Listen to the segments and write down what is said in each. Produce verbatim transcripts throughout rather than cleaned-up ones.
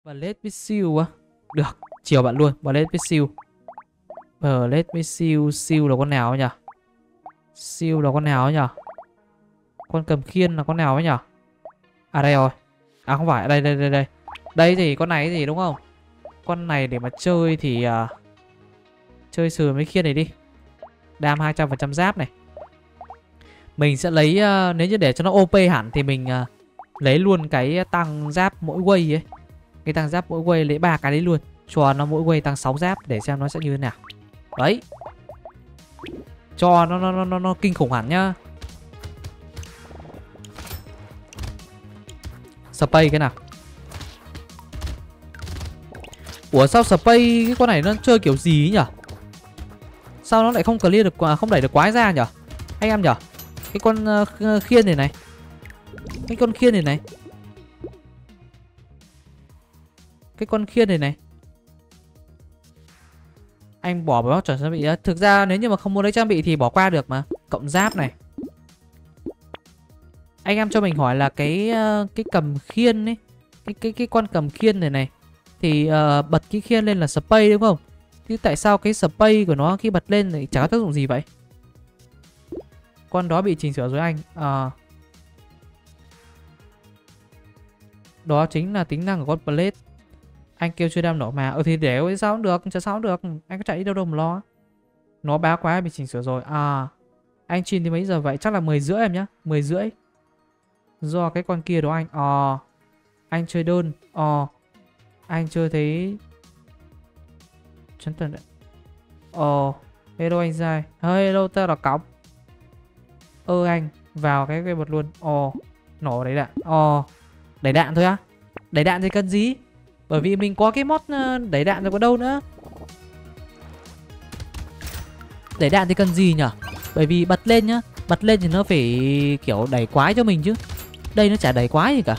Blade với siêu á. Được, chiều bạn luôn. Blade với siêu. Blade với siêu. Siêu là con nào ấy nhỉ? Siêu là con nào ấy nhỉ? Con cầm khiên là con nào ấy nhỉ? À đây rồi. À không phải, đây đây đây đây. Đây thì con này gì đúng không? Con này để mà chơi thì uh, chơi sườn với khiên này đi. Đam hai trăm phần trăm giáp này. Mình sẽ lấy uh, nếu như để cho nó ô pê hẳn thì mình uh, lấy luôn cái tăng giáp mỗi wave ấy. Cái tăng giáp mỗi wave lấy ba cái đấy luôn. Cho nó mỗi wave tăng sáu giáp để xem nó sẽ như thế nào. Đấy. Cho nó nó nó nó, nó kinh khủng hẳn nhá. Spay cái nào? Ủa sao Spay cái con này nó chơi kiểu gì ấy nhỉ? Sao nó lại không clear được, không đẩy được quái ra nhỉ? Anh em nhỉ? Cái con uh, khiên này này. Cái con khiên này này. Cái con khiên này này. Anh bỏ vào chuẩn trang bị á. Thực ra nếu như mà không muốn lấy trang bị thì bỏ qua được mà. Cộng giáp này. Anh em cho mình hỏi là cái uh, cái cầm khiên ấy, cái cái cái con cầm khiên này này thì uh, bật cái khiên lên là spray đúng không? Chứ tại sao cái spray của nó khi bật lên thì chả có tác dụng gì vậy? Con đó bị chỉnh sửa rồi anh. À, đó chính là tính năng của con Blade. Anh kêu chưa đam nổ mà. Ừ thì để sao cũng được, chả sao cũng được. Anh có chạy đi đâu đâu mà lo. Nó bá quá bị chỉnh sửa rồi. À, anh stream thì mấy giờ vậy? Chắc là mười rưỡi em nhá. Mười rưỡi. Do cái con kia đó anh. Ờ, anh chơi đơn. Ờ, anh chơi thấy chấn tần đấy. Ờ, hello anh Giai. Hello tao là Cọc. Ơ anh vào cái cái bật luôn. Ồ, nổ đẩy đạn. Ồ, đẩy đạn thôi á? Đẩy đạn thì cần gì? Bởi vì mình có cái mod đẩy đạn rồi có đâu nữa. Đẩy đạn thì cần gì nhở? Bởi vì bật lên nhá, bật lên thì nó phải kiểu đẩy quái cho mình chứ. Đây nó chả đẩy quái gì cả.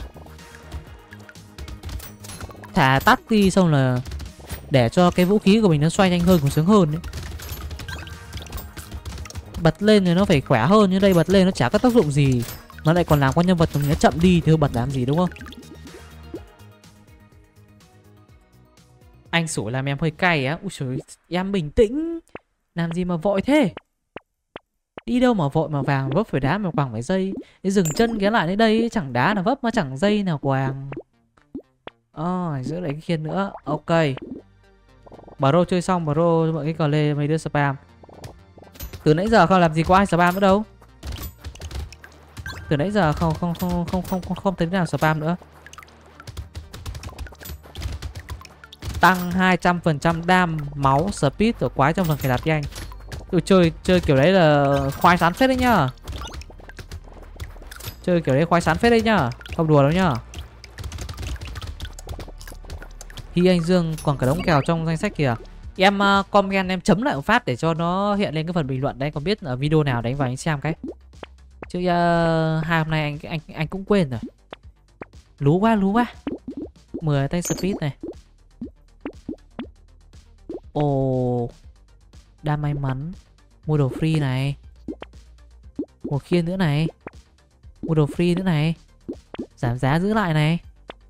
Thả tắt đi xong là để cho cái vũ khí của mình nó xoay nhanh hơn, cũng sướng hơn đấy. Bật lên thì nó phải khỏe hơn, nhưng đây bật lên nó chả có tác dụng gì. Nó lại còn làm con nhân vật nó chậm đi thì bật làm gì đúng không? Anh Sủi làm em hơi cay á. Úi trời, em bình tĩnh. Làm gì mà vội thế? Đi đâu mà vội mà vàng vấp phải đá mà quàng phải dây. Để dừng chân ghé lại đến đây. Chẳng đá nào vấp mà chẳng dây nào quàng. Ờ, oh, giữ lại cái khiên nữa. Ok. Bro chơi xong bro mọi cái cờ lê mấy đứa spam. Từ nãy giờ không làm gì có ai spam nữa đâu. Từ nãy giờ không không không không không không, không thấy nào spam nữa. Tăng hai trăm phần trăm đam, máu, speed rồi quái trong lần phải đặt nhanh. Tôi chơi chơi kiểu đấy là khoai sán phết đấy nhá. Chơi kiểu đấy khoai sán phết đấy nhá. Không đùa đâu nhá. Khi anh Dương còn cả đống kèo trong danh sách kìa. Em uh, comment em chấm lại một phát để cho nó hiện lên cái phần bình luận đấy. Còn biết ở video nào đánh vào anh xem cái. Chứ uh, hai hôm nay anh anh anh cũng quên rồi. Lú quá lú quá. mười tay speed này. Ồ, đa may mắn. Mua đồ free này. Một khiên nữa này. Mua đồ free nữa này. Giảm giá giữ lại này.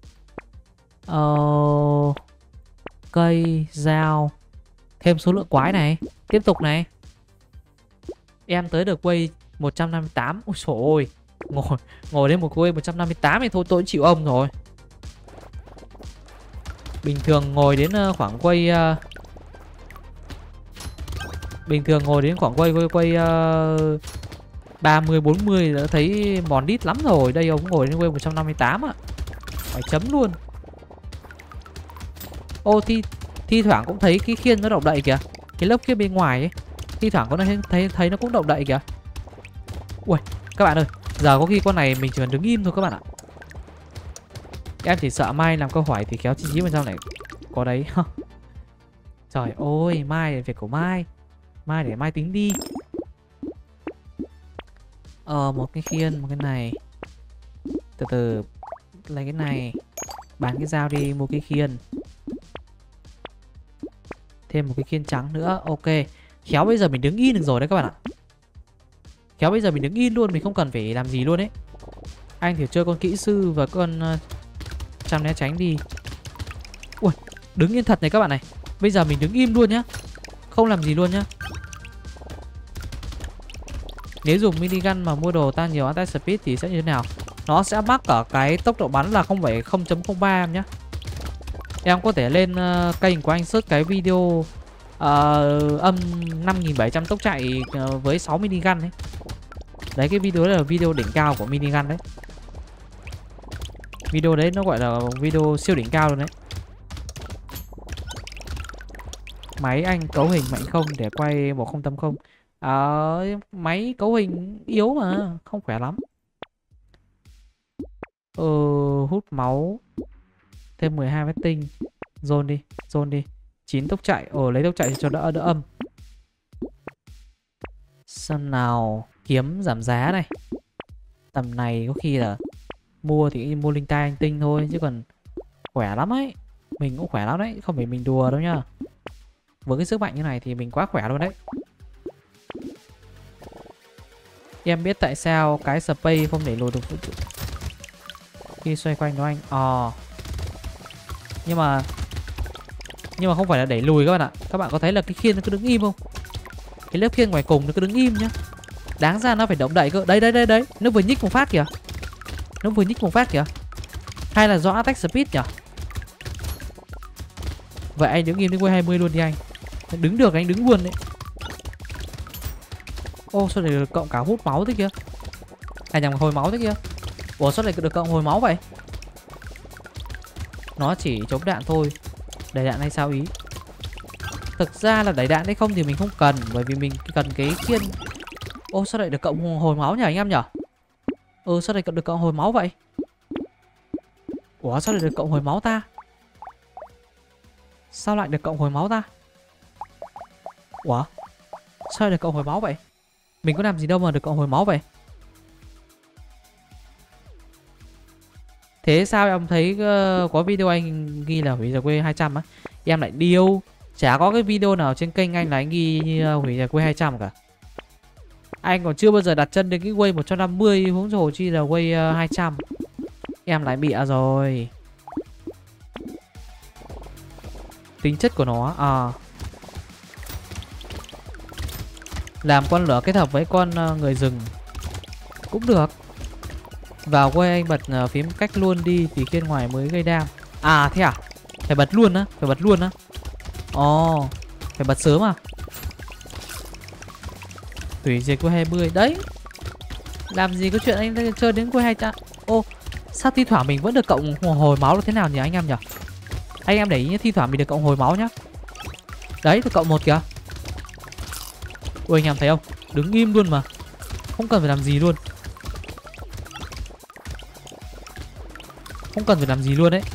Ờ, cây, dao. Thêm số lượng quái này. Tiếp tục này. Em tới được quay một trăm năm mươi tám. Ôi trời ơi. Ngồi, ngồi đến một quay một trăm năm mươi tám thì thôi tôi chịu ông rồi. Bình thường ngồi đến khoảng quay uh, Bình thường ngồi đến khoảng quay quay quay uh, ba mươi bốn mươi đã thấy mòn đít lắm rồi. Đây ông ngồi đến quay một trăm năm mươi tám ạ. Phải chấm luôn. Ô thi thi thoảng cũng thấy cái khiên nó động đậy kìa. Cái lớp kia bên ngoài ấy. Thi thoảng có thấy thấy thấy nó cũng động đậy kìa. Ui, các bạn ơi, giờ có khi con này mình chỉ cần đứng im thôi các bạn ạ. Em chỉ sợ Mai làm câu hỏi thì kéo chín mươi phần trăm này có đấy. Trời ơi, Mai việc của Mai. Mai để Mai tính đi. Ờ, một cái khiên, một cái này. Từ từ lấy cái này. Bán cái dao đi, mua cái khiên. Thêm một cái khiên trắng nữa. Ok. Khéo bây giờ mình đứng in được rồi đấy các bạn ạ. Khéo bây giờ mình đứng in luôn. Mình không cần phải làm gì luôn đấy. Anh thì chơi con kỹ sư và con uh, chăm né tránh đi. Đứng yên thật này các bạn này. Bây giờ mình đứng im luôn nhá, không làm gì luôn nhá. Nếu dùng minigun mà mua đồ tăng nhiều attack speed thì sẽ như thế nào? Nó sẽ mắc ở cái tốc độ bắn là không phẩy không chấm không ba em nhé. Em có thể lên uh, kênh của anh search cái video uh, âm năm nghìn bảy trăm tốc chạy uh, với sáu minigun ấy. Đấy, cái video đấy là video đỉnh cao của minigun đấy. Video đấy nó gọi là video siêu đỉnh cao luôn đấy. Máy anh cấu hình mạnh không để quay một không tám không? À, máy cấu hình yếu mà, không khỏe lắm. Ờ, hút máu thêm mười hai vết tinh. Zone đi, zone đi. chín tốc chạy, ồ lấy tốc chạy cho đỡ đỡ âm. Xem nào, kiếm giảm giá này. Tầm này có khi là mua thì mua linh tai anh tinh thôi, chứ còn khỏe lắm ấy. Mình cũng khỏe lắm đấy, không phải mình đùa đâu nhá. Với cái sức mạnh như này thì mình quá khỏe luôn đấy. Em biết tại sao cái space không để lùi được khi xoay quanh nó anh. Ờ. Nhưng mà Nhưng mà không phải là đẩy lùi các bạn ạ. Các bạn có thấy là cái khiên nó cứ đứng im không? Cái lớp khiên ngoài cùng nó cứ đứng im nhá. Đáng ra nó phải động đậy cơ. Đấy đấy đấy đấy. Nó vừa nhích một phát kìa. Nó vừa nhích một phát kìa. Hay là do attack speed nhỉ? Vậy anh đứng im đến quay hai mươi luôn đi anh. Đứng được anh đứng luôn đấy. Ô sao lại được cộng cả hút máu thế kia? À nhầm, hồi máu thế kia. Ủa sao lại được cộng hồi máu vậy? Nó chỉ chống đạn thôi. Đẩy đạn hay sao ý? Thực ra là đẩy đạn hay không thì mình không cần, bởi vì mình cần cái khiên. Ô sao lại được cộng hồi máu nhỉ anh em nhỉ? Ừ sao lại được cộng hồi máu vậy? Ủa sao lại được cộng hồi máu ta? Sao lại được cộng hồi máu ta? Ủa sao lại được cộng hồi máu vậy? Mình có làm gì đâu mà được cộng hồi máu vậy? Thế sao em thấy uh, có video anh ghi là hủy nhà quê hai trăm á? Em lại điêu. Chả có cái video nào trên kênh anh là anh ghi uh, hủy nhà quê hai trăm cả. Anh còn chưa bao giờ đặt chân đến cái quay một trăm năm mươi, huống hồ chi là quay uh, hai trăm. Em lại bịa rồi. Tính chất của nó à, làm con lửa kết hợp với con uh, người rừng cũng được. Vào quay anh bật uh, phím cách luôn đi thì khiên ngoài mới gây đam. À thế à? Phải bật luôn á? Phải bật luôn á? Ồ, oh, phải bật sớm à? Hủy diệt quay hai mươi. Đấy, làm gì có chuyện anh chơi đến quay hai trăm. Ô, oh, sao thi thoảng mình vẫn được cộng hồi máu là thế nào nhỉ anh em nhỉ? Anh em để ý nhé, thi thoảng mình được cộng hồi máu nhá. Đấy, được cộng một kìa. Ui anh em thấy không? Đứng im luôn mà, không cần phải làm gì luôn. Không cần phải làm gì luôn đấy.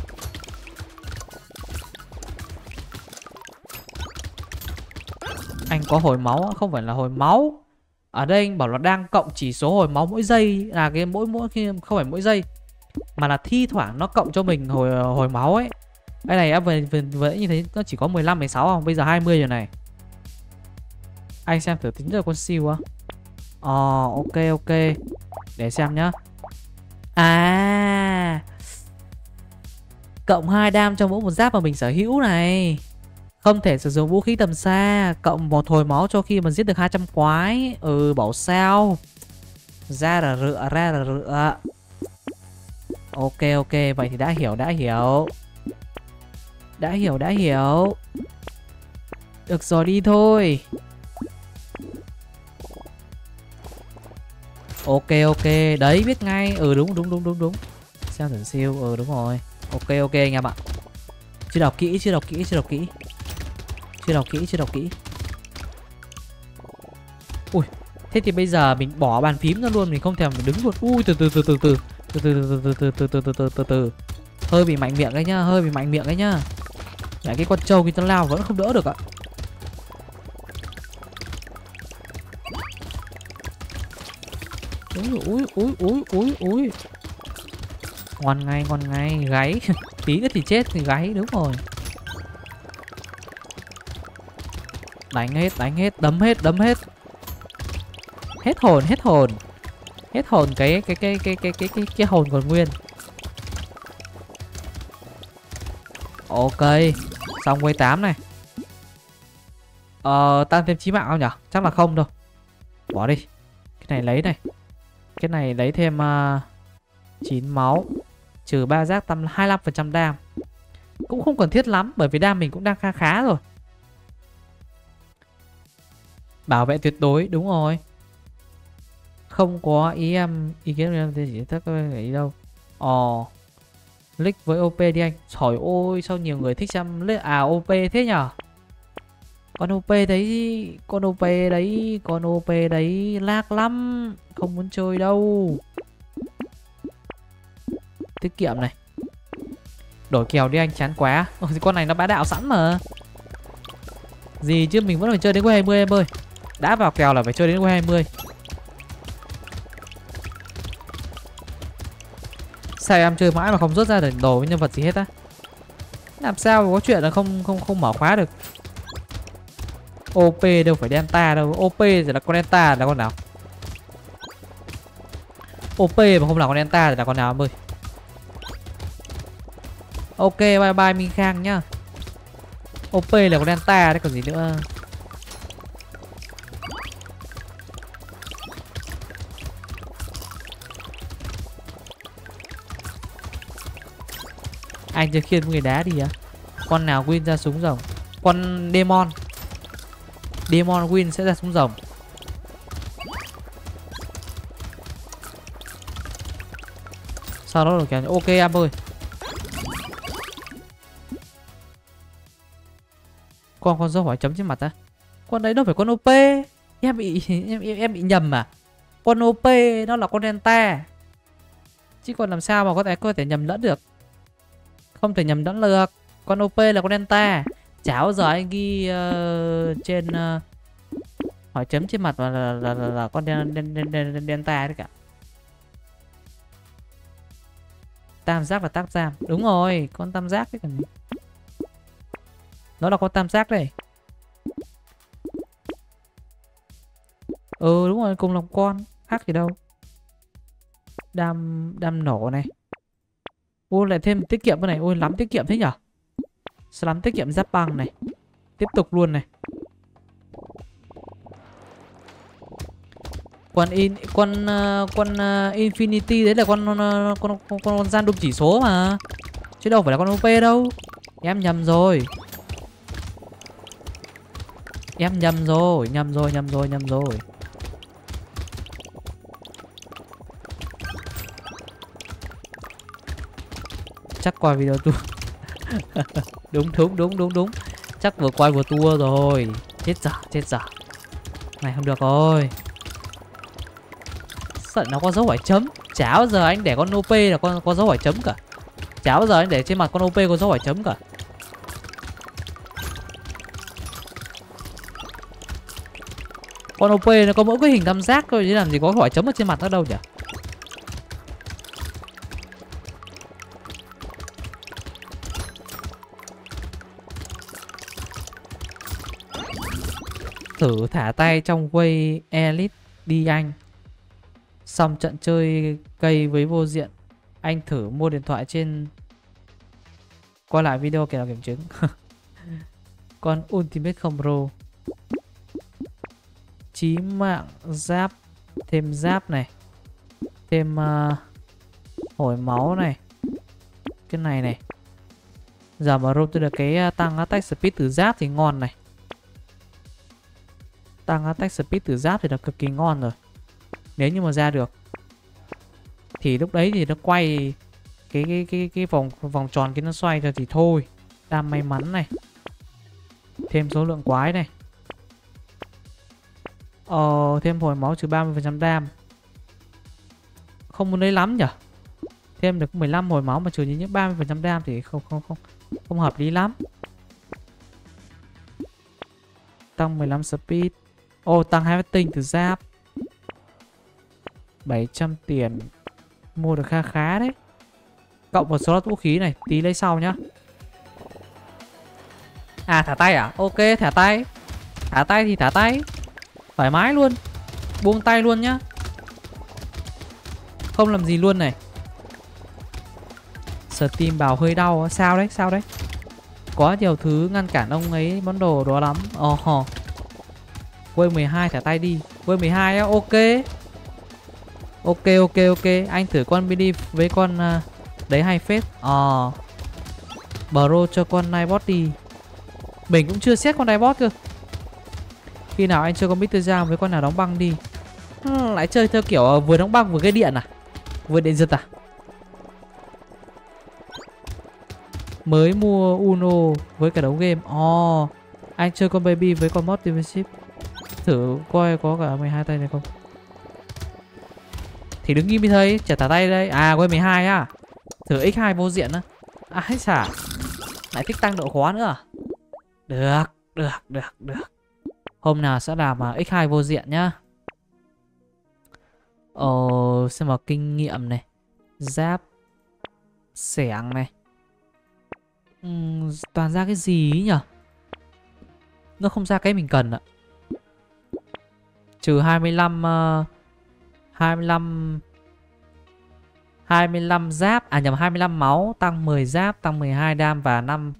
Anh có hồi máu, không phải là hồi máu. Ở đây anh bảo là đang cộng chỉ số hồi máu mỗi giây. Là cái mỗi mỗi khi không phải mỗi giây, mà là thi thoảng nó cộng cho mình hồi hồi máu ấy. Cái này á, vừa vừa như thế nó chỉ có mười lăm mười sáu không? Bây giờ hai mươi rồi này. Anh xem thử tính giờ con siêu á. Ờ oh, ok ok. Để xem nhá. À, cộng hai đam cho mỗi một giáp mà mình sở hữu này. Không thể sử dụng vũ khí tầm xa. Cộng một hồi máu cho khi mà giết được hai trăm quái. Ừ bảo sao. Ra là rựa, ra là rựa. Ok ok, vậy thì đã hiểu đã hiểu. Đã hiểu đã hiểu. Được rồi đi thôi. Ok ok, đấy biết ngay. Ừ đúng đúng đúng đúng đúng. Xem thử siêu, ừ đúng rồi. Ok ok anh em ạ. Chưa đọc kỹ, chưa đọc kỹ, chưa đọc kỹ. Chưa đọc kỹ, chưa đọc kỹ. Ui, thế thì bây giờ mình bỏ bàn phím ra luôn, mình không thèm mình đứng luôn. Ui từ từ từ từ từ từ từ từ từ từ từ từ từ từ từ từ. Hơi bị mạnh miệng đấy nhá, hơi bị mạnh miệng đấy nhá. Lại cái con trâu khi nó lao vẫn không đỡ được ạ. Úi úi úi úi úi úi. Ngon ngay, ngon ngay, gáy. Tí nữa thì chết thì gáy, đúng rồi. Đánh hết, đánh hết, đấm hết, đấm hết. Hết hồn, hết hồn. Hết hồn cái cái cái cái cái cái cái, cái hồn còn nguyên. Ok. Xong quay tám này. Ờ tăng thêm chí mạng không nhở? Chắc là không đâu. Bỏ đi. Cái này lấy này. Cái này lấy thêm uh, chín máu. Trừ ba giác tăng hai mươi lăm phần trăm đam. Cũng không cần thiết lắm, bởi vì đam mình cũng đang khá khá rồi. Bảo vệ tuyệt đối, đúng rồi. Không có ý em, ý kiến em thì chỉ tất cả ý đâu. Ồ. Lick với ô pê đi anh. Trời ơi, sao nhiều người thích xem lick à ô pê thế nhở? Con ô pê đấy, con ô pê đấy, con ô pê đấy lag lắm, không muốn chơi đâu. Tiết kiệm này. Đổi kèo đi anh, chán quá. Ôi, con này nó bá đạo sẵn mà. Gì chứ mình vẫn phải chơi đến quay hai mươi em ơi. Đã vào kèo là phải chơi đến quay hai mươi. Sao em chơi mãi mà không rút ra được đồ với nhân vật gì hết á? Làm sao có chuyện là không không không mở khóa được. ô pê đâu phải Delta đâu. ô pê thì là con Delta là con nào? ô pê mà không là con Delta thì là con nào em ơi? Ok, bye bye Minh Khang nhá. ô pê là con Delta đấy còn gì nữa. Anh chưa khiên người đá đi á. Con nào win ra súng rồng? Con Demon. Demon win sẽ ra súng rồng. Sau đó được kéo. Ok em ơi. Con con dấu hỏi chấm trên mặt á. Con đấy đâu phải con ô pê. Em bị em, em, em bị nhầm à? Con ô pê nó là con Delta. Chứ còn làm sao mà có thể có thể nhầm lẫn được. Không thể nhầm lẫn được. Con ô pê là con Delta. Chả bao giờ anh ghi uh, trên uh, hỏi chấm trên mặt là, là, là, là, là con Delta đấy cả. Tam giác và tác giam. Đúng rồi, con tam giác đấy còn. Nó là con tam giác đây. Ừ đúng rồi, cùng là con. Khác gì đâu. Đam đam nổ này. Ôi lại thêm tiết kiệm cái này. Ôi lắm tiết kiệm thế nhở? Sao lắm tiết kiệm giáp băng này. Tiếp tục luôn này. Con in con uh, con uh, Infinity đấy là con uh, con con, con gian đụng chỉ số mà. Chứ đâu phải là con ô pê đâu. Em nhầm rồi. Em nhầm rồi, nhầm rồi, nhầm rồi, nhầm rồi. Chắc coi video tour. Đúng đúng đúng đúng đúng. Chắc vừa quay vừa tour rồi. Chết dở, chết dở. Này không được rồi. Sợ nó có dấu hỏi chấm. Chả bao giờ anh để con ô pê là con có dấu hỏi chấm cả. Chả bao giờ anh để trên mặt con ô pê có dấu hỏi chấm cả. Con ô pê nó có mỗi cái hình tam giác thôi chứ làm gì có hỏi chấm ở trên mặt nó đâu nhỉ? Thử thả tay trong Way Elite đi anh. Xong trận chơi cây với vô diện. Anh thử mua điện thoại trên. Coi lại video kể kiểm chứng. Con Ultimate không Pro. Chí mạng giáp. Thêm giáp này. Thêm uh, hồi máu này. Cái này này. Giờ mà roll được cái uh, tăng attack speed từ giáp thì ngon này. Tăng attack speed từ giáp thì là cực kỳ ngon rồi. Nếu như mà ra được thì lúc đấy thì nó quay cái cái cái cái vòng vòng tròn kia nó xoay cho thì thôi. Đam may mắn này. Thêm số lượng quái này. Ờ thêm hồi máu trừ ba mươi phần trăm đam. Không muốn lấy lắm nhỉ. Thêm được mười lăm hồi máu mà trừ những ba mươi phần trăm đam thì không không không không hợp lý lắm. Tăng mười lăm speed. Ồ oh, tăng hai tinh từ giáp. bảy trăm tiền. Mua được khá khá đấy. Cộng một số lót vũ khí này. Tí lấy sau nhá. À thả tay à? Ok thả tay. Thả tay thì thả tay. Thoải mái luôn. Buông tay luôn nhá. Không làm gì luôn này. Steam bảo hơi đau. Sao đấy? Sao đấy? Quá nhiều thứ ngăn cản ông ấy món đồ đó lắm. Ồ oh. Quay mười hai thả tay đi. Quay mười hai á, ok. Ok ok ok. Anh thử con mini với con uh, đấy hay phết. Ờ uh, Bro cho con Nightbot đi. Mình cũng chưa xét con Nightbot cơ. Khi nào anh chơi con mít Giang với con nào đóng băng đi. hmm, Lại chơi theo kiểu uh, vừa đóng băng vừa gây điện à? Vừa điện giật à? Mới mua Uno với cả đống game. Ồ oh, anh chơi con Baby với con mod Dimenship. Thử coi có cả mười hai tay này không. Thì đứng im đi thấy. Chả thả tay đây. À quay mười hai á. Thử ích hai vô diện á. À hết xả. Lại thích tăng độ khó nữa à? Được được được được. Hôm nào sẽ làm uh, ích hai vô diện nhá. Ồ xem vào kinh nghiệm này. Giáp xẻng này. uhm, Toàn ra cái gì ấy nhở? Nó không ra cái mình cần ạ. Trừ hai mươi lăm uh, hai mươi lăm hai mươi lăm giáp. À nhầm, hai mươi lăm máu. Tăng mười giáp. Tăng mười hai đam và năm.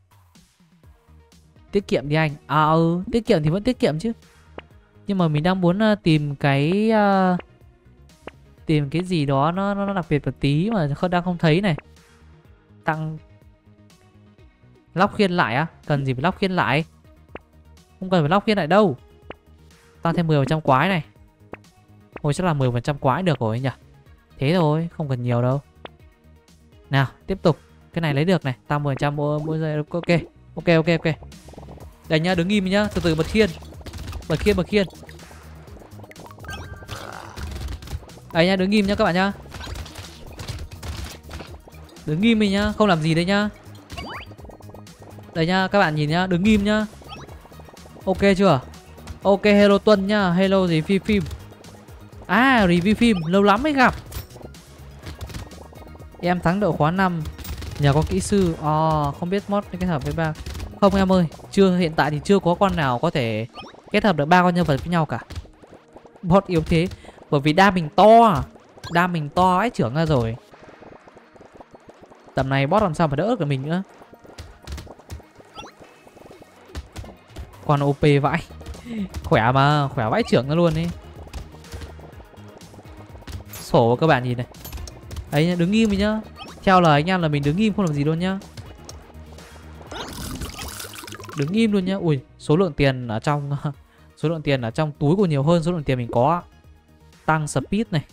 Tiết kiệm đi anh. À ừ, tiết kiệm thì vẫn tiết kiệm chứ. Nhưng mà mình đang muốn uh, tìm cái uh, tìm cái gì đó nó, nó đặc biệt một tí mà không, đang không thấy này. Tăng lóc khiên lại á. Cần gì phải lóc khiên lại? Không cần phải lóc khiên lại đâu. Tăng thêm mười phần trăm quái này. Ôi chắc là mười phần trăm quái được rồi nhỉ. Thế thôi, không cần nhiều đâu. Nào, tiếp tục. Cái này lấy được này. Tăng mười phần trăm mỗi, mỗi giây. Ok, ok, ok, ok. Đây nhá, đứng im nhá. Từ từ bật khiên. Bật khiên, bật khiên. Đây nhá, đứng im nhá các bạn nhá. Đứng im đi nhá, không làm gì đấy nhá. Đây nhá, các bạn nhìn nhá, đứng im nhá. Ok chưa? Ok, hello Tuân nhá. Hello gì phim phim. À, review phim, lâu lắm mới gặp. Em thắng độ khóa năm nhờ có kỹ sư. Ờ, oh, không biết mod kết hợp với ba. Không em ơi, chưa, hiện tại thì chưa có con nào có thể kết hợp được ba con nhân vật với nhau cả. Bot yếu thế. Bởi vì đam mình to. Đam mình to ấy trưởng ra rồi. Tầm này boss làm sao mà đỡ được mình nữa. Con ô pê vãi. Khỏe mà, khỏe vãi trưởng ra luôn đi. Sổ các bạn nhìn này. Đấy nhá, đứng im đi nhá. Theo lời anh em là mình đứng im không làm gì luôn nhá. Đứng im luôn nhá. Ui, số lượng tiền ở trong số lượng tiền ở trong túi của nhiều hơn số lượng tiền mình có. Tăng speed này.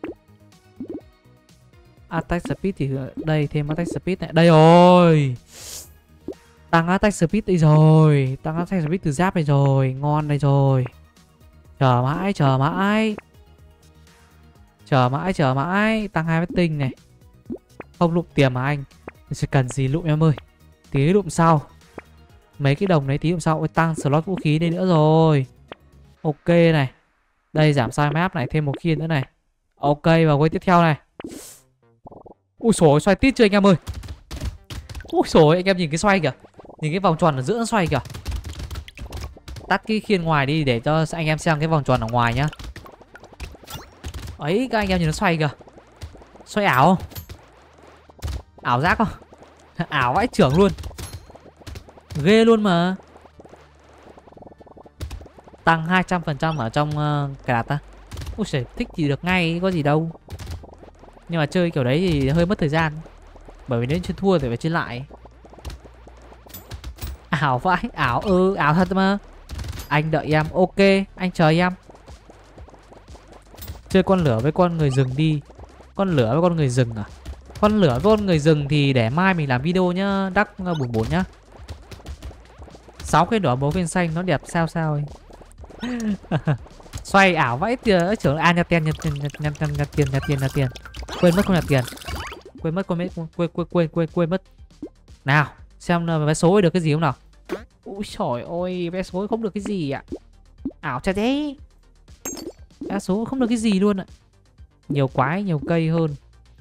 Attack speed thì đây, thêm attack speed này. Đây rồi. Tăng attack speed đây rồi. Tăng attack speed từ giáp này rồi. Ngon đây rồi. Chờ mãi, chờ mãi. Chờ mãi, chờ mãi. Tăng hai vết tinh này. Không lụm tiền mà anh. Chỉ cần gì lụm em ơi. Tí lụm sau. Mấy cái đồng đấy tí lụm sau. Ôi, tăng slot vũ khí đây nữa rồi. Ok này. Đây giảm size map này. Thêm một khiên nữa này. Ok, và quay tiếp theo này. Ui xồi, xoay tít chưa anh em ơi. Ui xồi, anh em nhìn cái xoay kìa. Nhìn cái vòng tròn ở giữa nó xoay kìa. Tắt cái khiên ngoài đi để cho anh em xem cái vòng tròn ở ngoài nhá. Ấy, các anh em nhìn nó xoay kìa. Xoay ảo không? Ảo giác không? Ảo vãi trưởng luôn. Ghê luôn mà. Tăng hai trăm phần trăm ở trong uh, cài đặt ta. Ui trời, thích thì được ngay, có gì đâu. Nhưng mà chơi kiểu đấy thì hơi mất thời gian. Bởi vì nếu chưa thua thì phải chơi lại. Ảo vãi, ảo ư, ừ, ảo thật mà. Anh đợi em, ok, anh chờ em. Chơi con lửa với con người rừng đi. Con lửa với con người rừng à? Con lửa với con người rừng thì để mai mình làm video nhá. Đắc bốn bốn nhá. Sáu cái đỏ bố viên xanh nó đẹp sao sao ấy. Xoay ảo vãi tiền trưởng. À nhặt tiền, nhặt tiền, nhặt, nhặt, nhặt, nhặt tiền, nhặt tiền, nhặt tiền. Quên mất không nhặt tiền. Quên mất, quên mất, quên quên quên quên quên mất. Nào, xem vé số được cái gì không nào. Ui trời ơi, vé số không được cái gì ạ. Ảo chả thế. Vé số không được cái gì luôn ạ. Nhiều quái, nhiều cây hơn.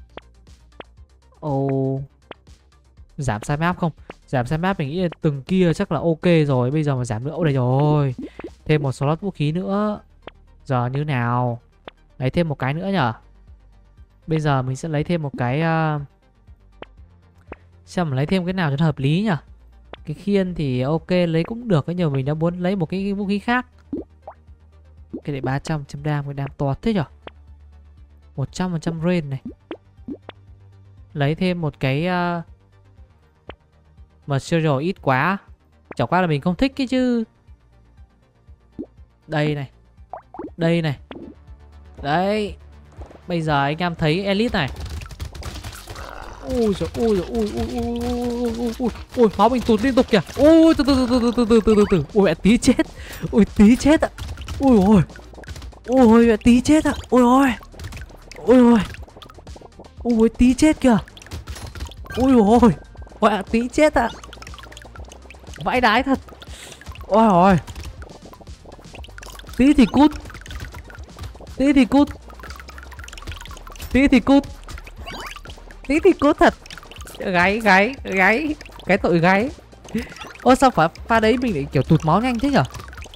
Ồ. Giảm size map không? Giảm size map mình nghĩ là từng kia chắc là ok rồi. Bây giờ mà giảm nữa, ôi đây rồi. Thêm một slot vũ khí nữa. Giờ như nào? Lấy thêm một cái nữa nhở. Bây giờ mình sẽ lấy thêm một cái uh... xem mà lấy thêm cái nào cho nó hợp lý nhỉ. cái khiên thì ok, lấy cũng được, cái nhiều mình đã muốn lấy một cái vũ khí khác. Cái này ba trăm trăm đam, cái đam to thế nhở. Một trăm phần trăm rain này. Lấy thêm một cái uh, material ít quá. Chẳng qua là mình không thích cái chứ. Đây này. Đây này. Đấy. Bây giờ anh em thấy elite này. Ui trời ui ui ui ui ui ui ui ui máu mình tụt liên tục kìa. Ui từ từ từ từ từ từ từ từ từ. Ui mẹ tí chết. Ui tí chết ạ. Ui ôi. Ui mẹ tí chết ạ. Ui ôi. Ui ôi. Ui tí chết kìa. Ui ôi. Mẹ tí chết ạ. Vãi đái thật. Ôi ôi. Tí thì cút. Tí thì cút. Tí thì cút. Tí thì cút thật. Gáy gáy gáy. Cái tội gáy. Ôi sao pha, pha đấy mình lại kiểu tụt máu nhanh thế nhở?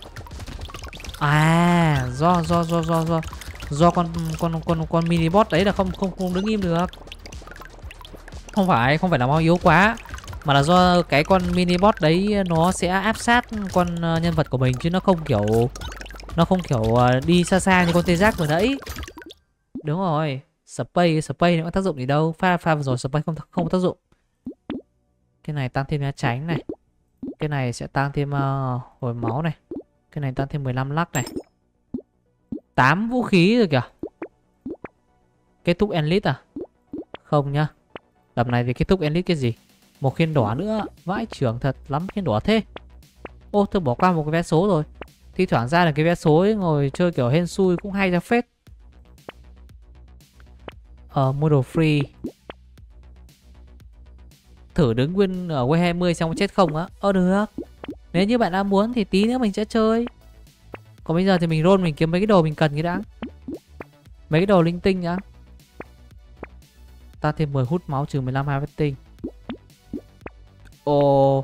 À do do do do do do con con con con mini boss đấy là không không không đứng im được. Không phải không phải là máu yếu quá, mà là do cái con mini boss đấy nó sẽ áp sát con nhân vật của mình, chứ nó không kiểu nó không kiểu đi xa xa như con tê giác vừa nãy. Đúng rồi. Spray, spray nó có tác dụng gì đâu. Pha pha vừa rồi spray không không có tác dụng. Cái này tăng thêm né tránh này. Cái này sẽ tăng thêm uh, hồi máu này. Cái này tăng thêm mười lăm lắc này. tám vũ khí rồi kìa. Kết thúc elite à? Không nhá. Tập này thì kết thúc elite cái gì? Một khiên đỏ nữa. Vãi trưởng thật lắm khiên đỏ thế. Ô tôi bỏ qua một cái vé số rồi. Thi thoảng ra là cái vé số ấy, ngồi chơi kiểu hên xui cũng hay ra phết. Ờ, mua đồ free. Thử đứng nguyên ở quay hai mươi xong có chết không á? Ờ được. Nếu như bạn đã muốn thì tí nữa mình sẽ chơi. Còn bây giờ thì mình roll, mình kiếm mấy cái đồ mình cần cái đã. Mấy cái đồ linh tinh đã. Ta thêm mười hút máu trừ mười lăm harvesting. Ồ.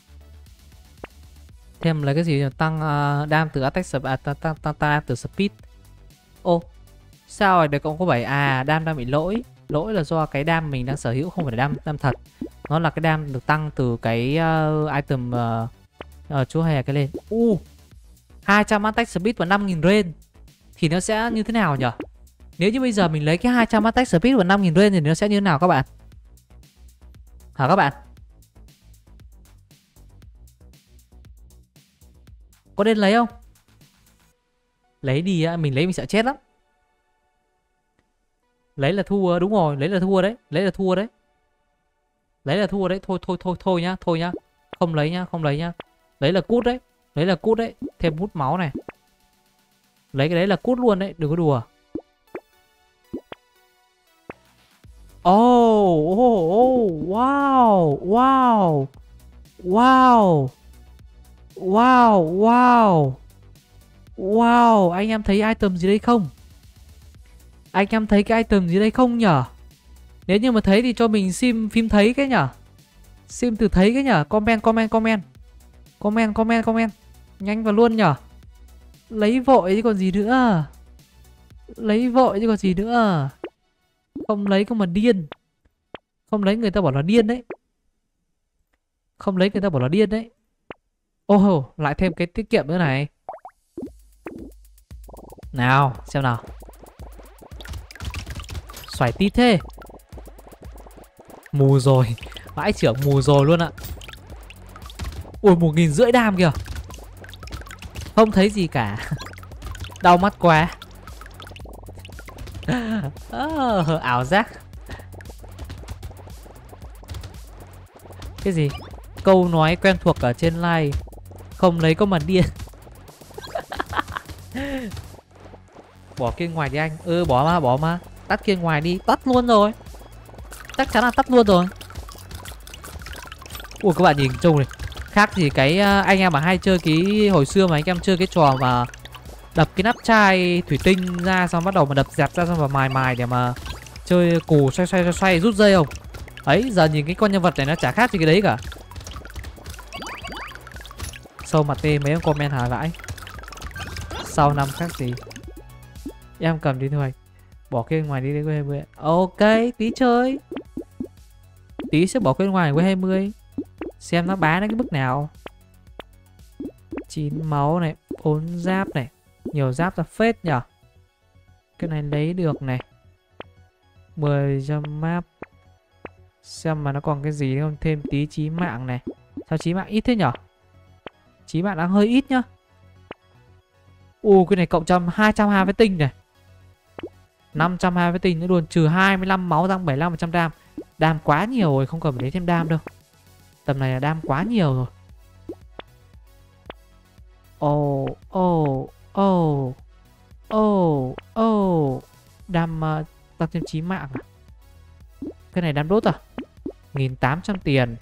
Thêm là cái gì tăng uh, đam từ attack speed, à, tăng, tăng, tăng, tăng từ speed. Ồ. Sao rồi, đây cũng có bảy. À đam đang bị lỗi. Lỗi là do cái đam mình đang sở hữu không phải là đam đam thật. Nó là cái đam được tăng từ cái uh, item uh, uh, chú hè cái lên. Uh, hai trăm attack speed và năm nghìn rain. Thì nó sẽ như thế nào nhỉ? Nếu như bây giờ mình lấy cái hai trăm attack speed và năm nghìn rain thì nó sẽ như thế nào các bạn? Hả các bạn? Có nên lấy không? Lấy đi á, mình lấy mình sợ chết lắm. Lấy là thua, đúng rồi, lấy là thua đấy, lấy là thua đấy. Lấy là thua đấy, thôi thôi thôi thôi nhá, thôi nhá. Không lấy nhá, không lấy nhá. Lấy là cút đấy, lấy là cút đấy, thêm hút máu này. Lấy cái đấy là cút luôn đấy, đừng có đùa. Oh, oh, oh, wow, wow. Wow. Wow, wow. Wow, anh em thấy item gì đây không? Anh em thấy cái item gì đây không nhở? Nếu như mà thấy thì cho mình sim phim thấy cái nhở? Sim từ thấy cái nhở? Comment, comment, comment. Comment, comment, comment. Nhanh vào luôn nhở? Lấy vội chứ còn gì nữa. Lấy vội chứ còn gì nữa. Không lấy không mà điên. Không lấy người ta bảo là điên đấy. Không lấy người ta bảo là điên đấy. Ô, oh, lại thêm cái tiết kiệm nữa này. Nào, xem nào. Xoài tít thế. Mù rồi. Vãi trưởng mù rồi luôn ạ. Ui, một nghìn rưỡi đam kìa. Không thấy gì cả. Đau mắt quá. Oh, ảo giác. Cái gì? Câu nói quen thuộc ở trên live. Không lấy có mà điên. Bỏ kia ngoài đi anh. Ừ bỏ mà bỏ mà. Tắt kia ngoài đi. Tắt luôn rồi. Chắc chắn là tắt luôn rồi. Ui các bạn nhìn trông này. Khác gì cái anh em mà hay chơi cái hồi xưa mà anh em chơi cái trò mà đập cái nắp chai thủy tinh ra, xong bắt đầu mà đập dẹp ra, xong và mài mài để mà chơi cù xoay xoay xoay, xoay rút dây không. Ấy giờ nhìn cái con nhân vật này nó chả khác gì cái đấy cả. Sâu mặt tê mấy ông comment hả vãi. Sau năm khác gì. Em cầm đi thôi. Bỏ kia ngoài đi đến quay hai mươi. Ok tí chơi. Tí sẽ bỏ kia ngoài quay hai mươi. Xem nó bá đến cái mức nào. Chín máu này, bốn giáp này. Nhiều giáp ra phết nhở. Cái này lấy được này. mười trăm map. Xem mà nó còn cái gì không. Thêm tí chí mạng này. Sao chí mạng ít thế nhở? Chí mạng đang hơi ít nhá. Ồ, cái này cộng trăm hai trăm hai với tinh này. năm trăm hai với tinh nữa luôn. Trừ hai mươi lăm máu tăng bảy mươi lăm phần trăm đam. Đam quá nhiều rồi, không cần phải lấy thêm đam đâu. Tầm này là đam quá nhiều rồi. Ồ, ồ, ồ, ồ, ồ. Đam uh, tăng thêm chí mạng à? Cái này đam đốt à? một nghìn tám trăm tiền.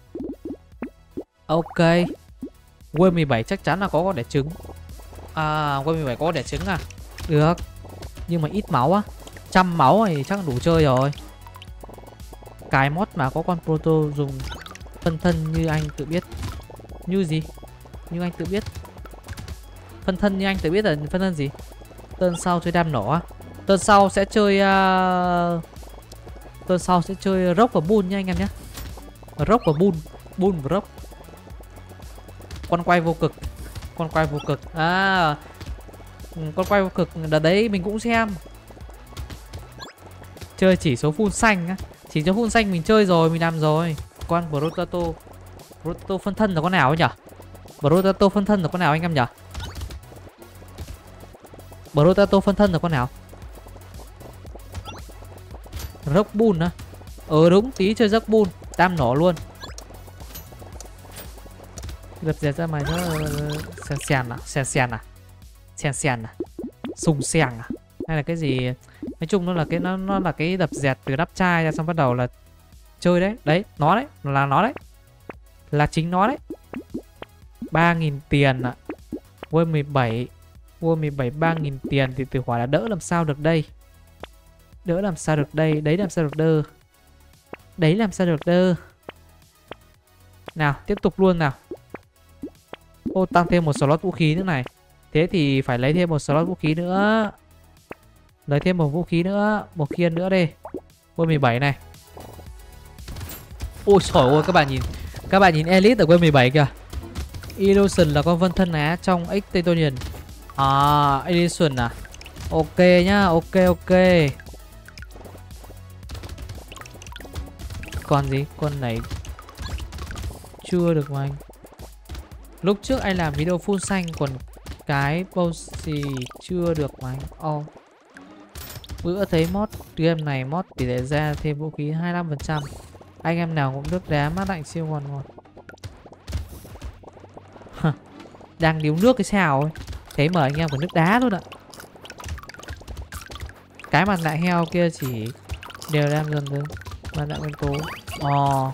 Ok. Wave mười bảy chắc chắn là có con đẻ trứng. À, Wave mười bảy có con đẻ trứng à? Được. Nhưng mà ít máu á. Trăm máu thì chắc là đủ chơi rồi. Cái mod mà có con proto dùng phân thân như anh tự biết. Như gì? Như anh tự biết. Phân thân như anh tự biết là phân thân gì? Tên sau chơi đam nổ á. Tên sau sẽ chơi uh... Tên sau sẽ chơi rock và bull nha anh em nhé. Rock và bull. Bull và rock. Con quay vô cực. Con quay vô cực. À, con quay vô cực đợt đấy mình cũng xem. Chơi chỉ số full xanh á. Chỉ số full xanh mình chơi rồi, mình làm rồi. Con Brotato. Brotato phân thân là con nào ấy nhỉ? Brotato phân thân là con nào anh em nhỉ? Brotato phân thân là con nào? Rock Bull á. Ờ đúng, tí chơi Rock Bull. Tam nổ luôn. Đập dẹt ra mày nó sen sen à? Sen sen à? Sen sen à? Sùng sèng à? Hay là cái gì? Nói chung nó là cái nó nó là cái đập dẹt từ đắp chai ra xong bắt đầu là chơi đấy. Đấy, nó đấy, là nó đấy. Là chính nó đấy. ba nghìn tiền ạ. À. Wave mười bảy. Wave mười bảy ba nghìn tiền thì từ hỏi là đỡ làm sao được đây. Đỡ làm sao được đây. Đấy làm sao được đơ. Đấy làm sao được đơ. Nào, tiếp tục luôn nào. Ô, tăng thêm một slot vũ khí nữa này. Thế thì phải lấy thêm một slot vũ khí nữa. Lấy thêm một vũ khí nữa. Một khiên nữa đây. Wave mười bảy này. Ôi trời ơi các bạn nhìn. Các bạn nhìn Elite ở Wave mười bảy kìa. Illusion là con vân thân á trong Extendonian. À, Illusion à. Ok nhá, ok ok. Con gì? Con này chưa được mà anh. Lúc trước anh làm video full xanh. Còn cái Bossy chưa được mà anh. Oh. Bữa thấy mod game này mod tỷ lệ ra thêm vũ khí hai mươi lăm phần trăm. Anh em nào cũng nước đá mát lạnh siêu ngon ngon. Đang điếu nước cái sao ấy. Thế mà anh em còn nước đá luôn ạ. Cái mặt nạ heo kia chỉ đều đang dần dần. Mặt nạ nguyên tố. Ồ.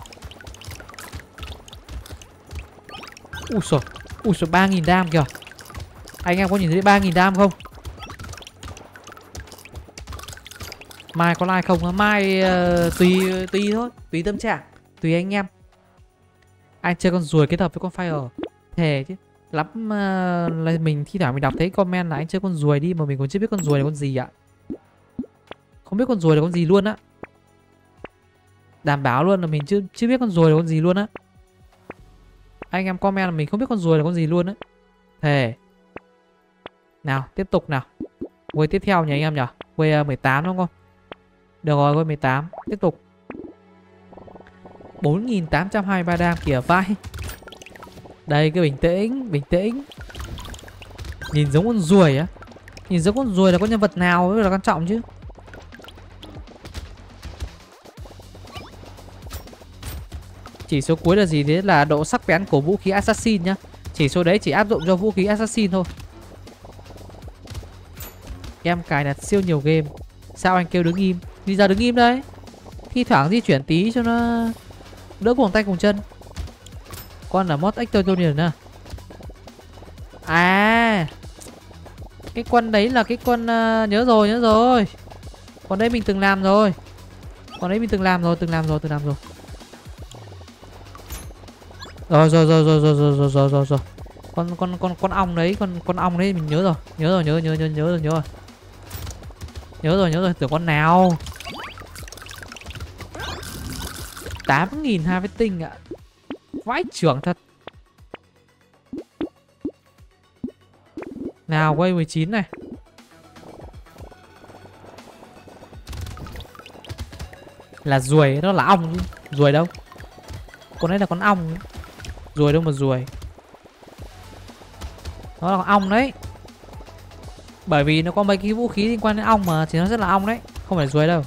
Ui xồi. Ui xồi ba nghìn đam kìa. Anh em có nhìn thấy ba nghìn đam không? Mai có like không? Mai uh, tùy tùy thôi. Tùy tâm trạng. Tùy anh em. Anh chơi con ruồi kết hợp với con fire. Thề chứ. Lắm uh, là mình thi thoảng mình đọc thấy comment là anh chơi con ruồi đi. Mà mình còn chưa biết con ruồi là con gì ạ. Không biết con ruồi là con gì luôn á. Đảm bảo luôn là mình chưa chưa biết con ruồi là con gì luôn á. Anh em comment là mình không biết con ruồi là con gì luôn á. Thề. Nào tiếp tục nào. Quay tiếp theo nhỉ anh em nhỉ. Quay uh, mười tám đúng không? Được rồi, quay mười tám. Tiếp tục. bốn nghìn tám trăm hai mươi ba đam kìa vai. Đây cái bình tĩnh. Bình tĩnh. Nhìn giống con ruồi á. Nhìn giống con ruồi là có nhân vật nào mới là quan trọng chứ. Chỉ số cuối là gì đấy? Là độ sắc bén của vũ khí assassin nhá. Chỉ số đấy chỉ áp dụng cho vũ khí assassin thôi. Em cài đặt siêu nhiều game. Sao anh kêu đứng im? Đi ra đứng im đấy. Thi thoảng di chuyển tí cho nó đỡ cuồng tay cuồng chân. Con là mod Extendonian à? À, cái con đấy là cái con uh, nhớ rồi nhớ rồi. Con đấy mình từng làm rồi. Con đấy mình từng làm rồi từng làm rồi từng làm rồi. Rồi rồi rồi rồi rồi rồi rồi rồi rồi rồi. Con con con con ong đấy, con con ong đấy mình nhớ rồi, nhớ rồi, nhớ nhớ nhớ nhớ rồi, nhớ rồi. Nhớ rồi, nhớ rồi, tưởng con nào. tám nghìn harvesting ạ. Vãi trưởng thật. Nào quay mười chín này. Là ruồi, nó là ong. Ruồi đâu? Con đấy là con ong. Ruồi đâu mà ruồi. Nó là con ong đấy. Bởi vì nó có mấy cái vũ khí liên quan đến ong mà. Thì nó rất là ong đấy. Không phải ruồi đâu.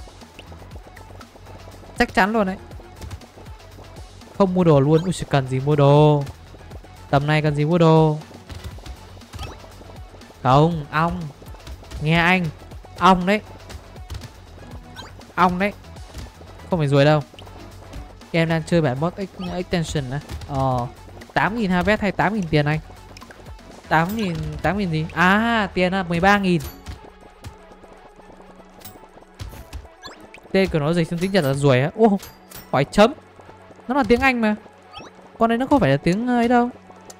Chắc chắn luôn đấy. Không mua đồ luôn. Ui, cần gì mua đồ. Tầm này cần gì mua đồ. Không, ong. Nghe anh. Ong đấy. Ong đấy. Không phải ruồi đâu. Em đang chơi bản mod extension á. Ờ tám nghìn harvest hay tám nghìn tiền anh? tám nghìn, tám nghìn gì? À tiền là mười ba nghìn. Tên của nó dịch sang tiếng Nhật là ruồi á. Ô hỏi chấm. Nó là tiếng Anh mà. Con này nó không phải là tiếng ấy đâu.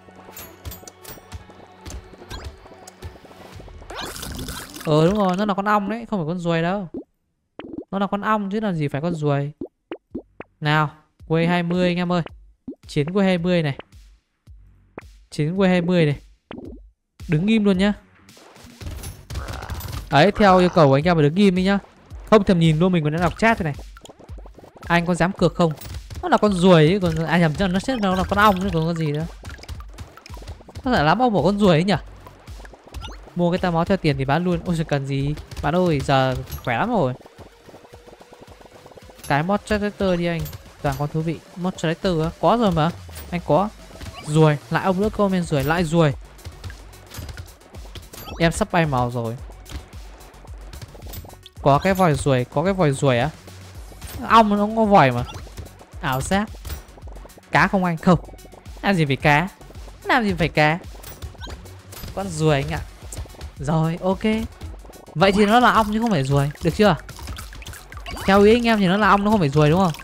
Ờ đúng rồi, nó là con ong đấy, không phải con ruồi đâu. Nó là con ong chứ làm gì phải con ruồi. Nào, quay hai mươi anh em ơi. Chiến quay hai mươi này. Chiến quay hai mươi này. Đứng im luôn nhá. Đấy, theo yêu cầu của anh em phải đứng im đi nhá. Không thèm nhìn luôn, mình còn đang đọc chat thế này. Anh có dám cược không? Nó là con ruồi ấy, còn ai nhầm cho nó chết, nó là con ong chứ còn con gì nữa. Có thể lắm ông bỏ con ruồi ấy nhỉ. Mua cái ta máu theo tiền thì bán luôn. Ôi trời cần gì. Bạn ơi giờ khỏe lắm rồi. Cái mod tractor đi anh. Toàn con thú vị. Mod tractor á. Có rồi mà. Anh có. Ruồi. Lại ông nữa comment ruồi. Lại ruồi. Em sắp bay màu rồi. Có cái vòi ruồi. Có cái vòi ruồi á. Ong nó không có vòi mà. Ảo giác. Cá không anh? Không. Làm gì phải cá. Làm gì phải cá. Con ruồi anh ạ. Rồi ok. Vậy thì nó là ong chứ không phải ruồi. Được chưa? Theo ý anh em thì nó là ong, nó không phải ruồi đúng không?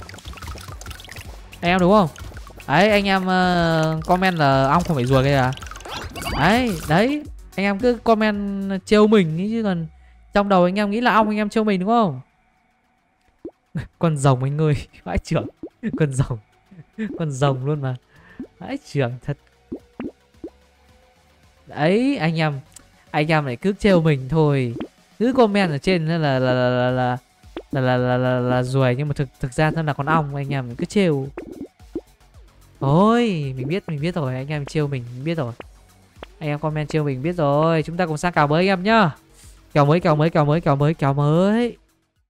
Anh em đúng không? Đấy anh em uh, comment là ong không phải ruồi cái à. Đấy đấy. Anh em cứ comment trêu mình ý, chứ còn trong đầu anh em nghĩ là ong anh em trêu mình đúng không? Con rồng anh ơi. Vãi trưởng. Con rồng. Con rồng luôn mà. Vãi trưởng thật. Đấy anh em. Anh em lại cứ trêu mình thôi. Cứ comment ở trên là là là là là là là là, là, là, là ruồi nhưng mà thực thực ra nó là con ong. Anh em cứ trêu. Ôi mình biết mình biết rồi. Anh em trêu mình, mình biết rồi. Anh em comment trêu mình biết rồi. Chúng ta cùng sang kèo mới anh em nhá. Kèo mới kèo mới kèo mới kèo mới kèo mới